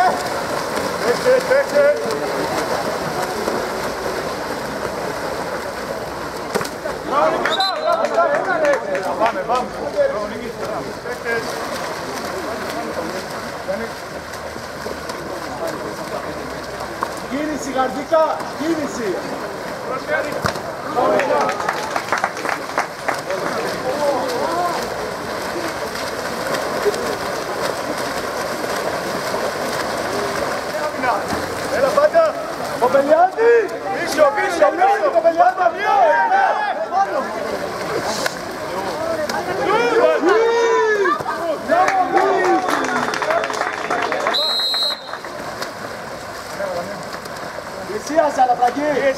Κίνηση, Γαρδίκα, κίνηση! Έλα πάντα! Κοπελιάδη! Πίσω, πίσω, πίσω! Κοπελιάδη, δύο! Πλησίασε, αλλά φραγγείς!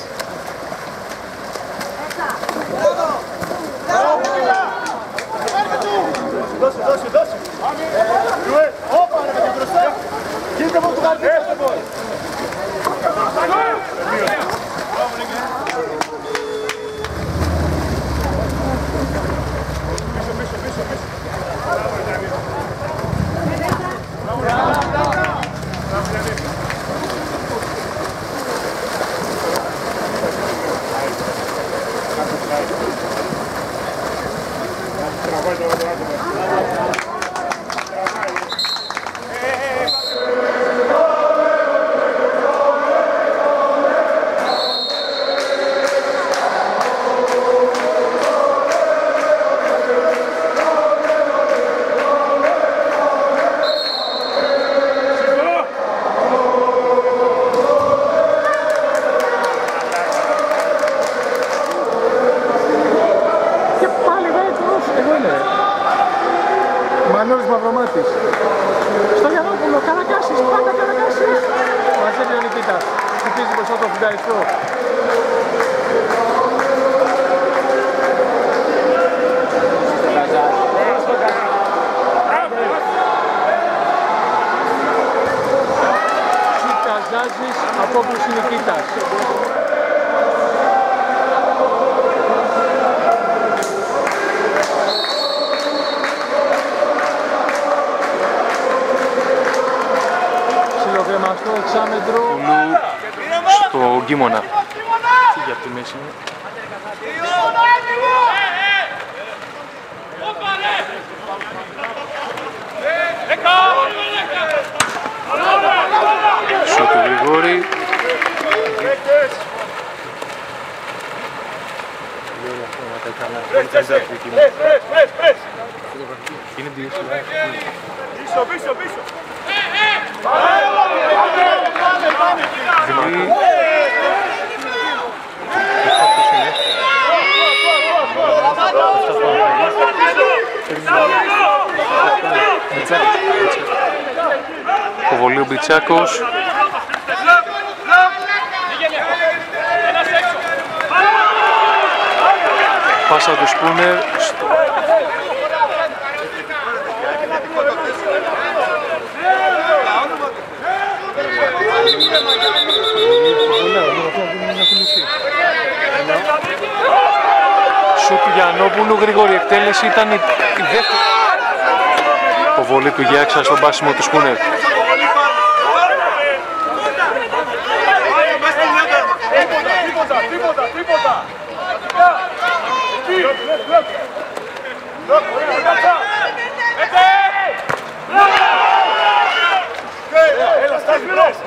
Δώσε, δώσε, δώσε! Όπα, ρε παιδιά, μπροστά! Κοίτα από το γαρδί, αυτό μπορεί! Στο Γιαννόπουλο, Καρακάσης, πάντα Καρακάσης. Μαζεύει ο Νικήτας, χτυπίζει μπροστά το φουνταριστό. Καζάζης, απόκληση Νικήτας. Ψιλογρεμαστό εξάμετρο στο Γκίμωνα. Φύγει από τη μέση. Σου του Γρηγόρη. Είναι δύο σειρά. Πίσω, πίσω, πίσω! Δηλαδή... Κοβολεί ο Μπιτσάκος. Πάσα του Σπούνερ. Σου του Γιαννόπουλου, γρήγορη εκτέλεση, ήταν η δεύτερη αποβολή του Γιάξα στον πάσιμο του Σπούνερ. Τίποτα! Έλα, στάση,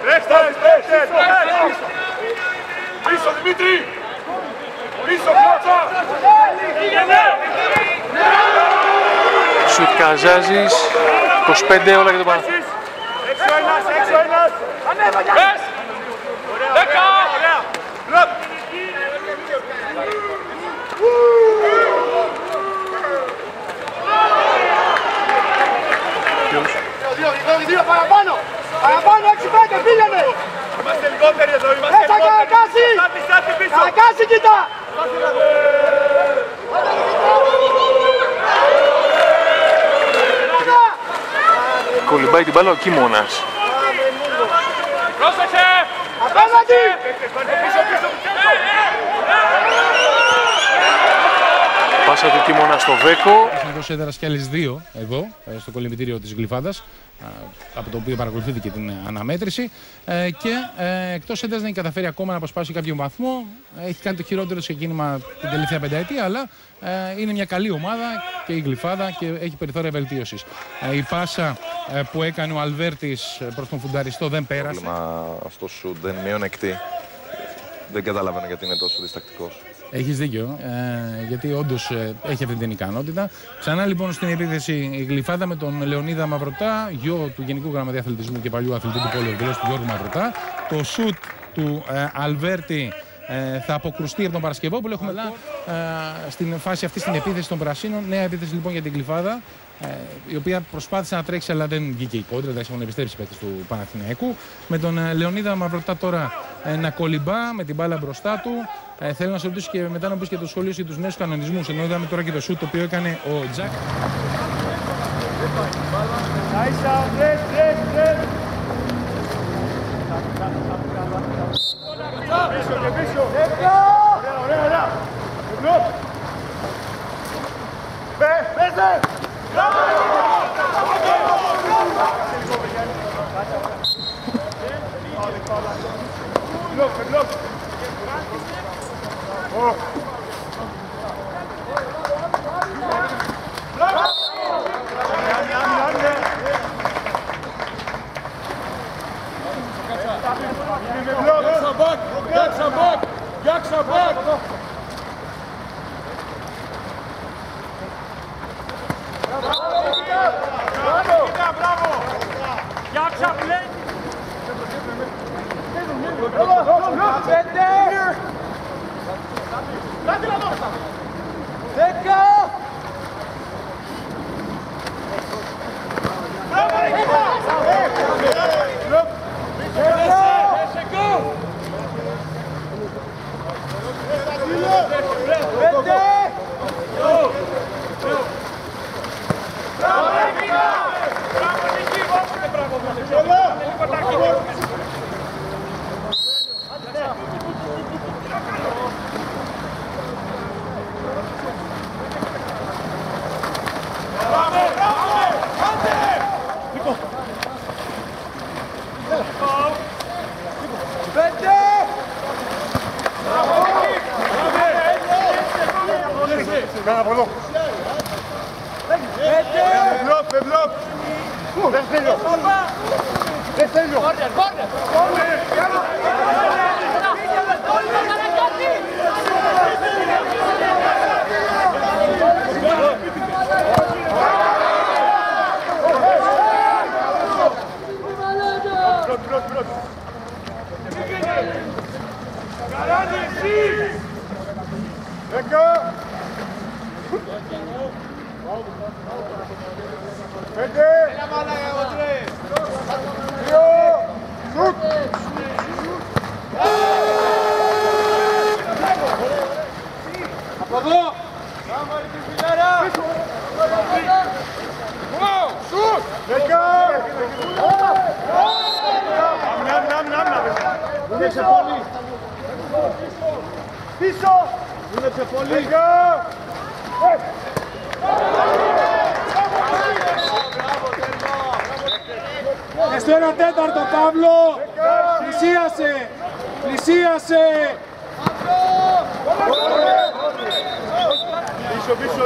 πίσω, Δημήτρη! Πίσω, Κλώτσα! Σουτ Καζάζης, 25 όλα για τον Παναθηναϊκό. Έξω ένας! Πες! 10! Δύο παραπάνω! Παραπάνω 6-5, πήγαινε! Είμαστε λιγότεροι εδώ, είμαστε λιγότεροι! Καρακάση, κοίτα! Κολυμπάει την μπάλα ο Κίμωνας. Πρόσεξε! Απέναντι! πάσα του Κίμωνα στο Βέκο. Έχουν δώσει έδρα και άλλες 2 εδώ, στο κολυμβητήριο της Γλυφάδας, από το οποίο παρακολουθήθηκε την αναμέτρηση. Και εκτός έδρας δεν έχει καταφέρει ακόμα να αποσπάσει κάποιο βαθμό. Έχει κάνει το χειρότερο ξεκίνημα την τελευταία πενταετία, αλλά είναι μια καλή ομάδα και η Γλυφάδα και έχει περιθώρια βελτίωσης. Η πάσα που έκανε ο Αλβέρτης προς τον φουνταριστό δεν πέρασε. Στο σουτ δεν είναι μειονεκτή. Δεν καταλαβαίνω γιατί είναι τόσο διστακτικός. Έχεις δίκιο, γιατί όντως έχει αυτή την ικανότητα. Ξανά λοιπόν στην επίθεση η Γλυφάδα με τον Λεωνίδα Μαυρωτά, γιο του Γενικού Γραμματέα Αθλητισμού και παλιού αθλητή του Πόλου, του Γιώργου Μαυρωτά. Το σουτ του Αλβέρτη θα αποκρουστεί από τον Παρασκευόπουλο. Έχουμε στην φάση αυτή στην επίθεση των Πρασίνων. Νέα επίθεση λοιπόν για την Γλυφάδα, η οποία προσπάθησε να τρέξει αλλά δεν βγήκε η κόντρα. Δεν έχουν επιστρέψει οι παίκτες του Παναθηναϊκού. Με τον Λεωνίδα Μαυρωτά τώρα να κολυμπά με την μπάλα μπροστά του. Θέλω να σε ρωτήσω και μετά να πεις και το σχόλιο για τους νέους κανονισμούς. Ενώ είδαμε τώρα και το σουτ το οποίο έκανε ο Τζακ. Πίσω και πίσω. Ωραία, ωραία. Πέστε! Μπλοκ. Στο 1/4 Παύλο, πλησίασε. Πίσω.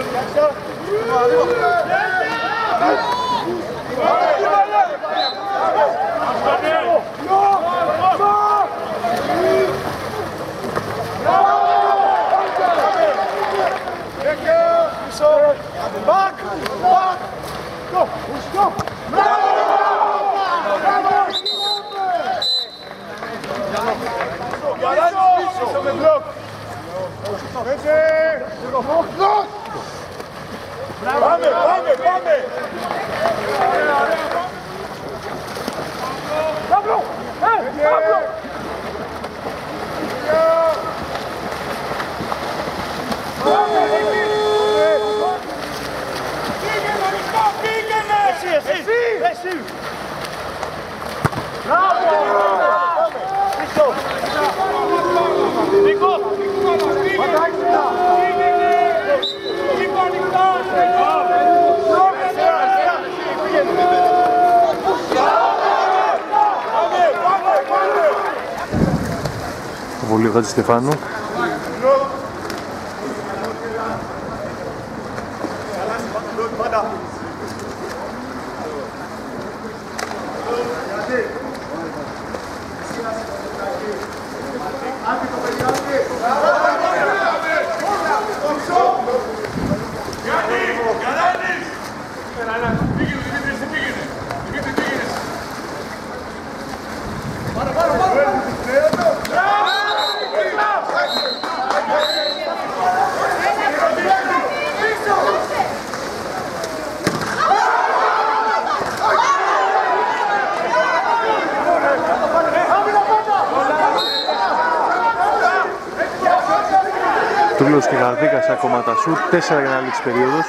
Πάμε! Βολή ο Χατζηστεφάνου. Τούλος και Γαρδίκας ακόμα τα σουτ, 4 για να λήξει περίοδος.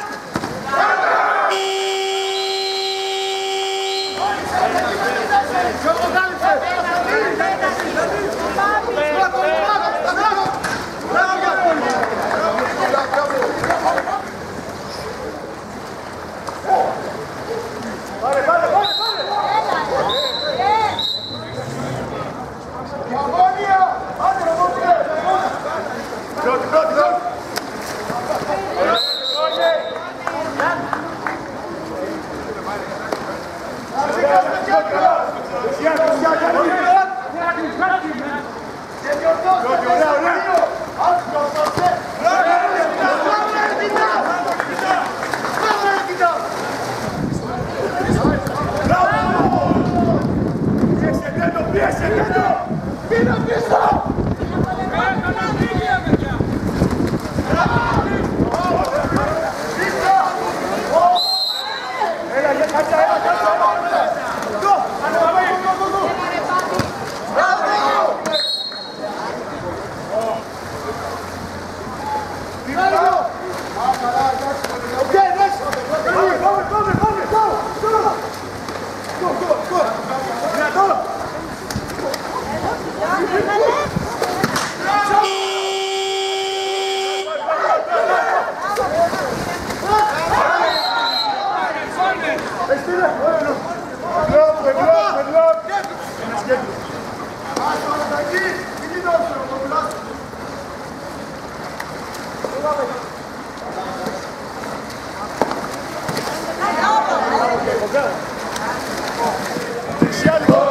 Δεξιά λίγο.